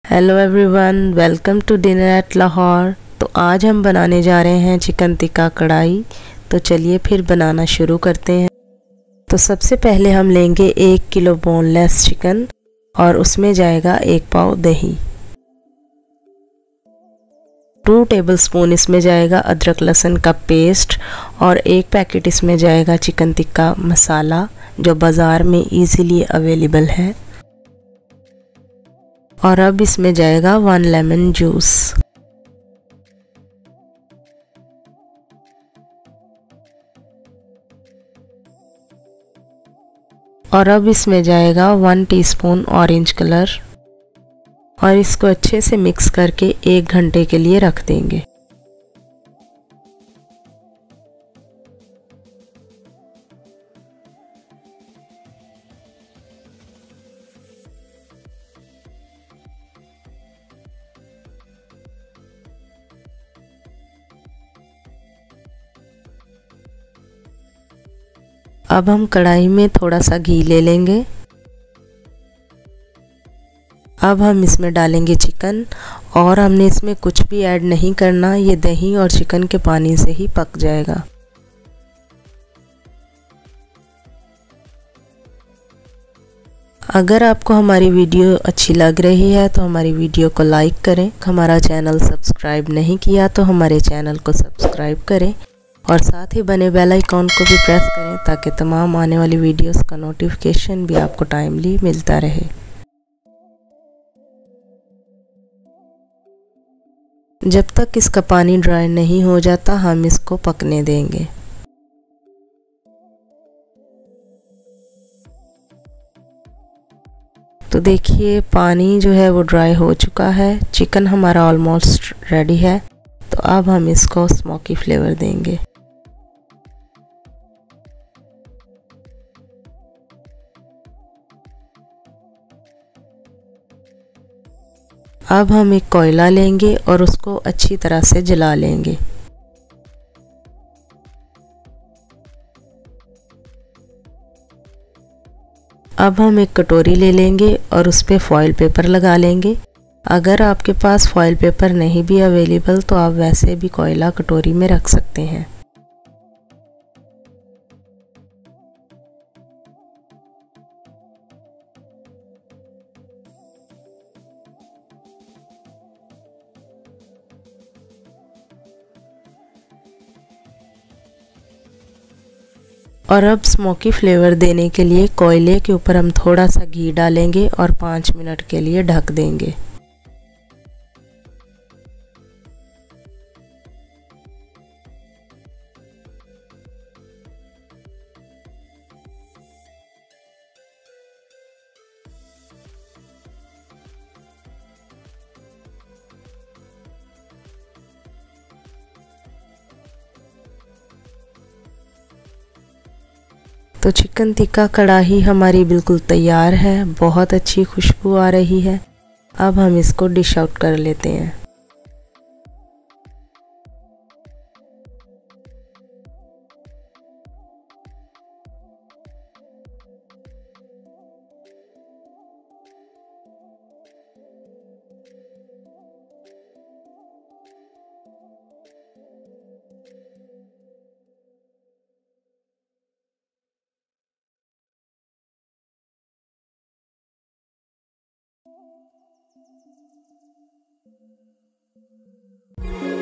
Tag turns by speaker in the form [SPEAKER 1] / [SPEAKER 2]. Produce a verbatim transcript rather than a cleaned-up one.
[SPEAKER 1] Hello everyone, welcome to dinner at Lahore. तो आज हम बनाने जा रहे हैं चिकन टिक्का कढ़ाई। तो चलिए फिर बनाना शुरू करते हैं। तो सबसे पहले हम लेंगे एक किलो बोनलेस चिकन और उसमें जाएगा एक पाव दही। टू टेबलस्पून इसमें जाएगा अदरक लहसुन का पेस्ट और एक पैकेट इसमें जाएगा चिकन टिक्का मसाला जो बाज़ार में इजीली अवेलेबल है। और अब इसमें जाएगा वन लेमन जूस। और अब इसमें जाएगा वन टीस्पून ऑरेंज कलर और इसको अच्छे से मिक्स करके एक घंटे के लिए रख देंगे। अब हम कढ़ाई में थोड़ा सा घी ले लेंगे। अब हम इसमें डालेंगे चिकन और हमने इसमें कुछ भी ऐड नहीं करना, ये दही और चिकन के पानी से ही पक जाएगा। अगर आपको हमारी वीडियो अच्छी लग रही है तो हमारी वीडियो को लाइक करें। हमारा चैनल सब्सक्राइब नहीं किया तो हमारे चैनल को सब्सक्राइब करें और साथ ही बने बेल आइकॉन को भी प्रेस करें ताकि तमाम आने वाली वीडियोस का नोटिफिकेशन भी आपको टाइमली मिलता रहे। जब तक इसका पानी ड्राई नहीं हो जाता हम इसको पकने देंगे। तो देखिए पानी जो है वो ड्राई हो चुका है, चिकन हमारा ऑलमोस्ट रेडी है। तो अब हम इसको स्मोकी फ्लेवर देंगे। अब हम एक कोयला लेंगे और उसको अच्छी तरह से जला लेंगे। अब हम एक कटोरी ले लेंगे और उस पर फॉइल पेपर लगा लेंगे। अगर आपके पास फॉइल पेपर नहीं भी अवेलेबल तो आप वैसे भी कोयला कटोरी में रख सकते हैं। और अब स्मोकी फ्लेवर देने के लिए कोयले के ऊपर हम थोड़ा सा घी डालेंगे और पाँच मिनट के लिए ढक देंगे। तो चिकन टिक्का कढ़ाई हमारी बिल्कुल तैयार है, बहुत अच्छी खुशबू आ रही है। अब हम इसको डिश आउट कर लेते हैं।
[SPEAKER 2] Thank you.